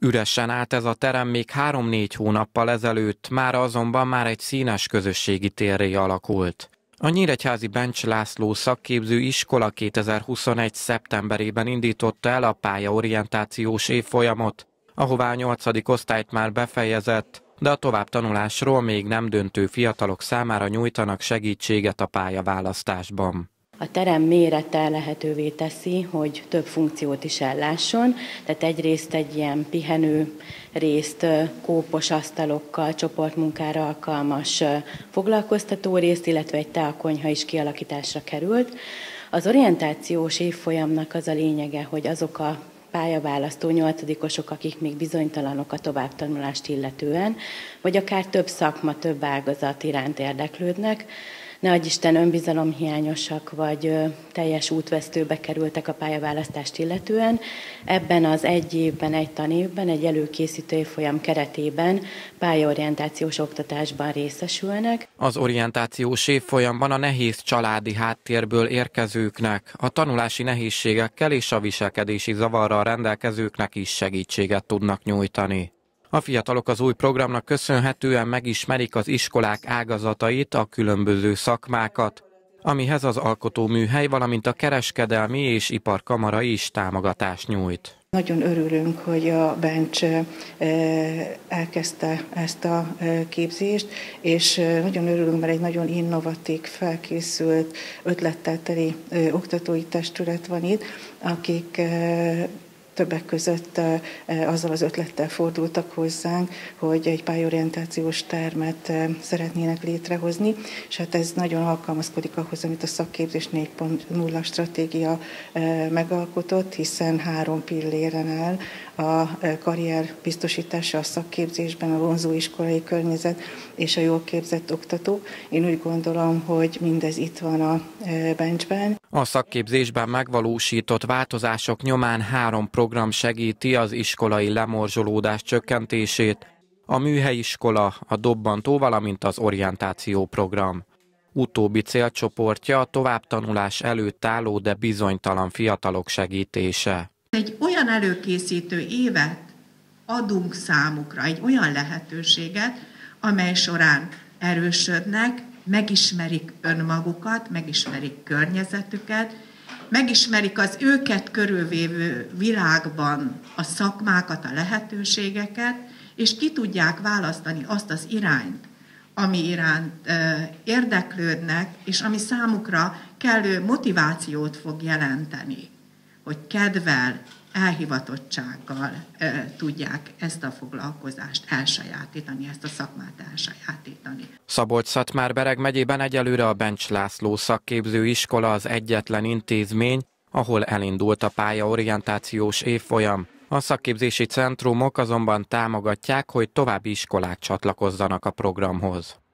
Üresen állt ez a terem még 3-4 hónappal ezelőtt, mára azonban már egy színes közösségi térré alakult. A nyíregyházi Bencs László szakképző iskola 2021. szeptemberében indította el a pályaorientációs évfolyamot, ahová a 8. osztályt már befejezett, de a továbbtanulásról még nem döntő fiatalok számára nyújtanak segítséget a pályaválasztásban. A terem mérete lehetővé teszi, hogy több funkciót is ellásson, tehát egyrészt egy ilyen pihenő részt, kópos asztalokkal, csoportmunkára alkalmas foglalkoztató részt, illetve egy teakonyha is kialakításra került. Az orientációs évfolyamnak az a lényege, hogy azok a pályaválasztó 8-osok, akik még bizonytalanok a továbbtanulást illetően, vagy akár több szakma, több ágazat iránt érdeklődnek, ne adj Isten önbizalomhiányosak, vagy teljes útvesztőbe kerültek a pályaválasztást illetően. Ebben az egy évben, egy tanévben, egy előkészítő évfolyam keretében pályaorientációs oktatásban részesülnek. Az orientációs évfolyamban a nehéz családi háttérből érkezőknek, a tanulási nehézségekkel és a viselkedési zavarral rendelkezőknek is segítséget tudnak nyújtani. A fiatalok az új programnak köszönhetően megismerik az iskolák ágazatait, a különböző szakmákat, amihez az alkotóműhely, valamint a kereskedelmi és iparkamara is támogatást nyújt. Nagyon örülünk, hogy a Bencs elkezdte ezt a képzést, és nagyon örülünk, mert egy nagyon innovatív, felkészült, ötlettel teli oktatói testület van itt, akik többek között azzal az ötlettel fordultak hozzánk, hogy egy pályaorientációs termet szeretnének létrehozni, és hát ez nagyon alkalmazkodik ahhoz, amit a szakképzés 4.0 stratégia megalkotott, hiszen 3 pilléren áll: a karrier biztosítása a szakképzésben, a vonzó iskolai környezet és a jól képzett oktató. Én úgy gondolom, hogy mindez itt van a Bencsben. A szakképzésben megvalósított változások nyomán 3 program segíti az iskolai lemorzsolódás csökkentését, a műhelyiskola, a dobbantó, valamint az orientáció program. Utóbbi célcsoportja a továbbtanulás előtt álló, de bizonytalan fiatalok segítése. Egy olyan előkészítő évet adunk számukra, egy olyan lehetőséget, amely során erősödnek, megismerik önmagukat, megismerik környezetüket, megismerik az őket körülvévő világban a szakmákat, a lehetőségeket, és ki tudják választani azt az irányt, ami iránt érdeklődnek, és ami számukra kellő motivációt fog jelenteni, hogy kedvel, elhivatottsággal tudják ezt a foglalkozást elsajátítani, ezt a szakmát elsajátítani. Szabolcs-Szatmár-Bereg megyében egyelőre a Bencs László szakképző iskola az egyetlen intézmény, ahol elindult a pályaorientációs évfolyam. A szakképzési centrumok azonban támogatják, hogy további iskolák csatlakozzanak a programhoz.